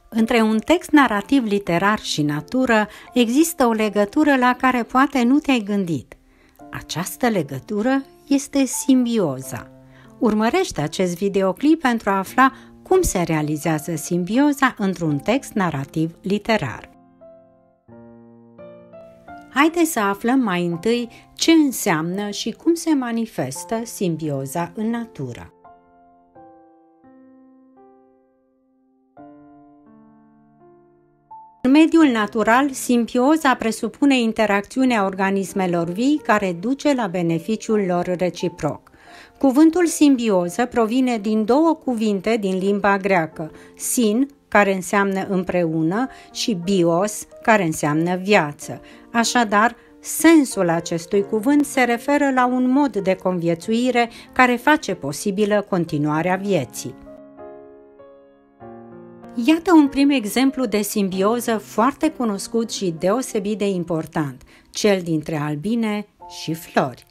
Între un text narrativ literar și natură există o legătură la care poate nu te-ai gândit. Această legătură este simbioza. Urmărește acest videoclip pentru a afla cum se realizează simbioza într-un text narrativ literar. Haideți să aflăm mai întâi ce înseamnă și cum se manifestă simbioza în natură. În mediul natural, simbioza presupune interacțiunea organismelor vii care duce la beneficiul lor reciproc. Cuvântul simbioză provine din două cuvinte din limba greacă, sin, care înseamnă împreună, și bios, care înseamnă viață. Așadar, sensul acestui cuvânt se referă la un mod de conviețuire care face posibilă continuarea vieții. Iată un prim exemplu de simbioză foarte cunoscut și deosebit de important, cel dintre albine și flori.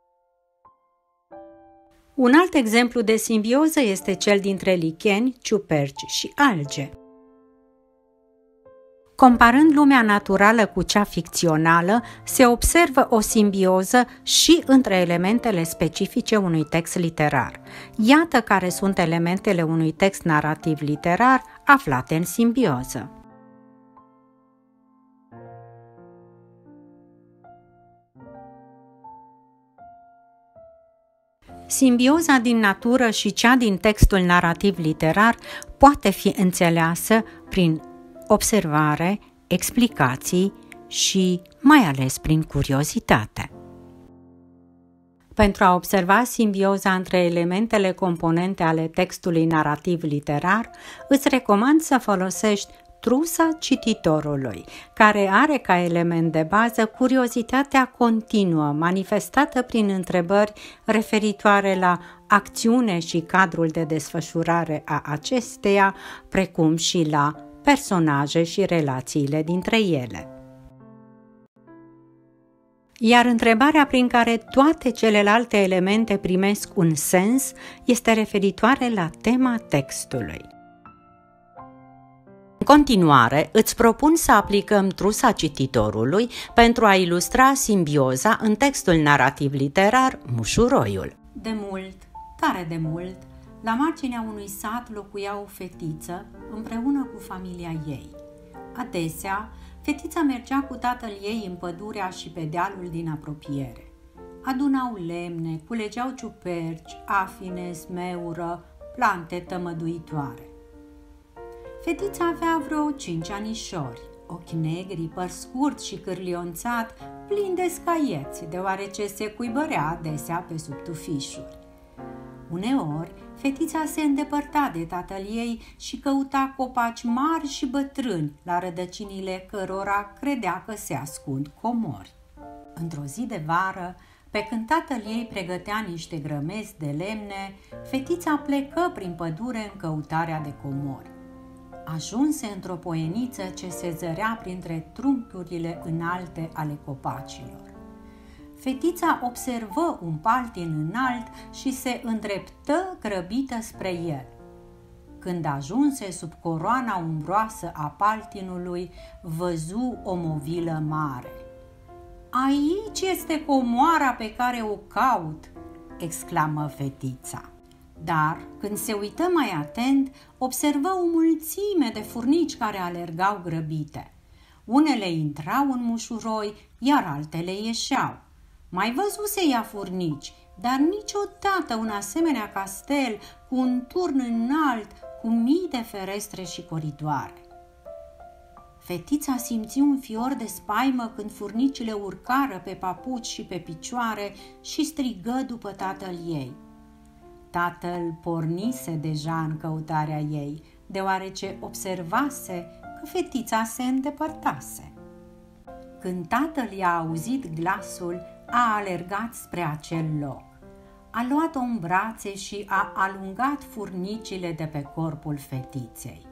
Un alt exemplu de simbioză este cel dintre licheni, ciuperci și alge. Comparând lumea naturală cu cea ficțională, se observă o simbioză și între elementele specifice unui text literar. Iată care sunt elementele unui text narrativ literar aflate în simbioză. Simbioza din natură și cea din textul narrativ literar poate fi înțeleasă prin observare, explicații și mai ales prin curiozitate. Pentru a observa simbioza între elementele componente ale textului narrativ literar, îți recomand să folosești trusa cititorului, care are ca element de bază curiozitatea continuă, manifestată prin întrebări referitoare la acțiune și cadrul de desfășurare a acesteia, precum și la personaje și relațiile dintre ele. Iar întrebarea prin care toate celelalte elemente primesc un sens este referitoare la tema textului. În continuare, îți propun să aplicăm trusa cititorului pentru a ilustra simbioza în textul narrativ literar Mușuroiul. De mult, tare de mult, la marginea unui sat locuia o fetiță împreună cu familia ei. Adesea, fetița mergea cu tatăl ei în pădurea și pe dealul din apropiere. Adunau lemne, culegeau ciuperci, afine, smeură, plante tămăduitoare. Fetița avea vreo 5 anișori, ochi negri, păr scurt și cârlionțat, plin de scaieți, deoarece se cuibărea adesea pe sub tufișuri. Uneori, fetița se îndepărta de tatăl ei și căuta copaci mari și bătrâni, la rădăcinile cărora credea că se ascund comori. Într-o zi de vară, pe când tatăl ei pregătea niște grămezi de lemne, fetița plecă prin pădure în căutarea de comori. Ajunse într-o poieniță ce se zărea printre trunchiurile înalte ale copacilor. Fetița observă un paltin înalt și se îndreptă grăbită spre el. Când ajunse sub coroana umbroasă a paltinului, văzu o movilă mare. "Aici este comoara pe care o caut!" exclamă fetița. Dar, când se uită mai atent, observă o mulțime de furnici care alergau grăbite. Unele intrau în mușuroi, iar altele ieșeau. Mai văzuse ea furnici, dar niciodată un asemenea castel cu un turn înalt, cu mii de ferestre și coridoare. Fetița simți un fior de spaimă când furnicile urcară pe papuci și pe picioare și strigă după tatăl ei. Tatăl pornise deja în căutarea ei, deoarece observase că fetița se îndepărtase. Când tatăl i-a auzit glasul, a alergat spre acel loc. A luat-o în brațe și a alungat furnicile de pe corpul fetiței.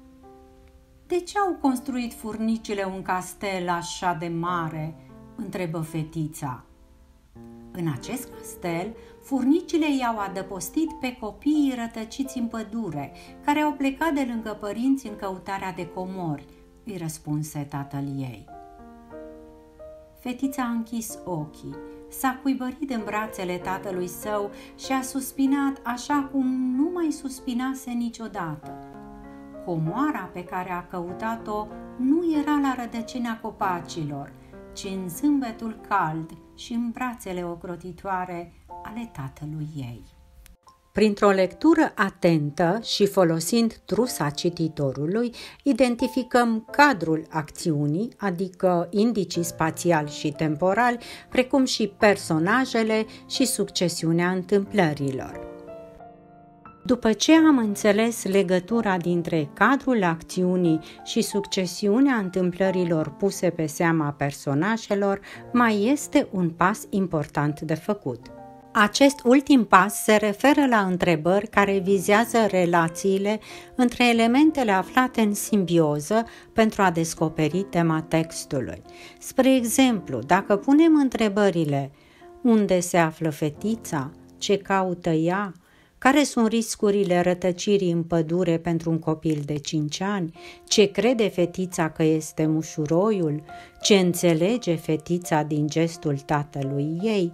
"De ce au construit furnicile un castel așa de mare?" întrebă fetița. În acest castel, furnicile i-au adăpostit pe copiii rătăciți în pădure, care au plecat de lângă părinți în căutarea de comori, îi răspunse tatăl ei. Fetița a închis ochii, s-a cuibărit în brațele tatălui său și a suspinat așa cum nu mai suspinase niciodată. Comoara pe care a căutat-o nu era la rădăcina copacilor, ci în zâmbetul cald și în brațele ocrotitoare ale tatălui ei. Printr-o lectură atentă și folosind trusa cititorului, identificăm cadrul acțiunii, adică indicii spațiali și temporali, precum și personajele și succesiunea întâmplărilor. După ce am înțeles legătura dintre cadrul acțiunii și succesiunea întâmplărilor puse pe seama personajelor, mai este un pas important de făcut. Acest ultim pas se referă la întrebări care vizează relațiile între elementele aflate în simbioză pentru a descoperi tema textului. Spre exemplu, dacă punem întrebările: unde se află fetița? Ce caută ea? Care sunt riscurile rătăcirii în pădure pentru un copil de 5 ani? Ce crede fetița că este mușuroiul? Ce înțelege fetița din gestul tatălui ei?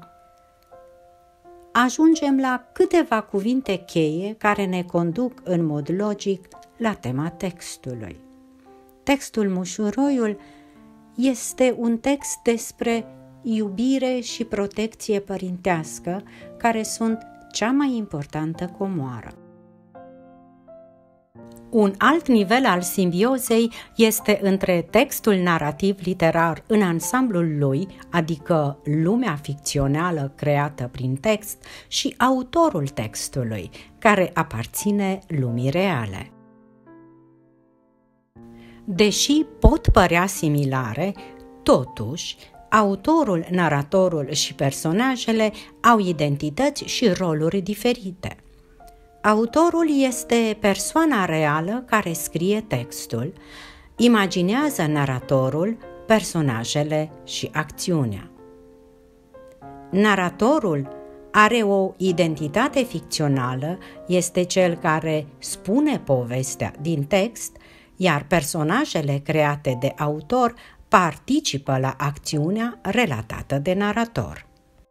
Ajungem la câteva cuvinte cheie care ne conduc în mod logic la tema textului. Textul Mușuroiul este un text despre iubire și protecție părintească, care sunt cea mai importantă comoară. Un alt nivel al simbiozei este între textul narrativ literar în ansamblul lui, adică lumea ficțională creată prin text, și autorul textului, care aparține lumii reale. Deși pot părea similare, totuși, autorul, naratorul și personajele au identități și roluri diferite. Autorul este persoana reală care scrie textul, imaginează naratorul, personajele și acțiunea. Naratorul are o identitate ficțională, este cel care spune povestea din text, iar personajele create de autor participă la acțiunea relatată de narator.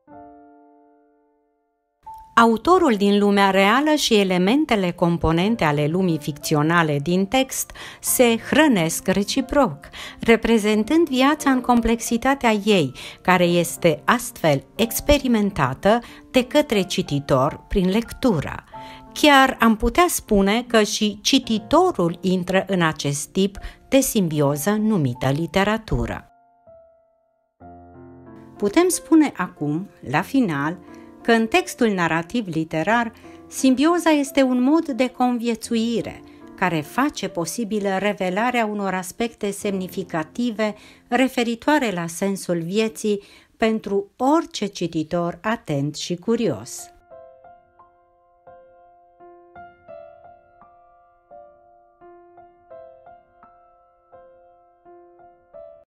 Autorul din lumea reală și elementele componente ale lumii ficționale din text se hrănesc reciproc, reprezentând viața în complexitatea ei, care este astfel experimentată de către cititor prin lectură. Chiar am putea spune că și cititorul intră în acest tip de simbioză numită literatură. Putem spune acum, la final, că în textul narrativ literar, simbioza este un mod de conviețuire care face posibilă revelarea unor aspecte semnificative referitoare la sensul vieții pentru orice cititor atent și curios.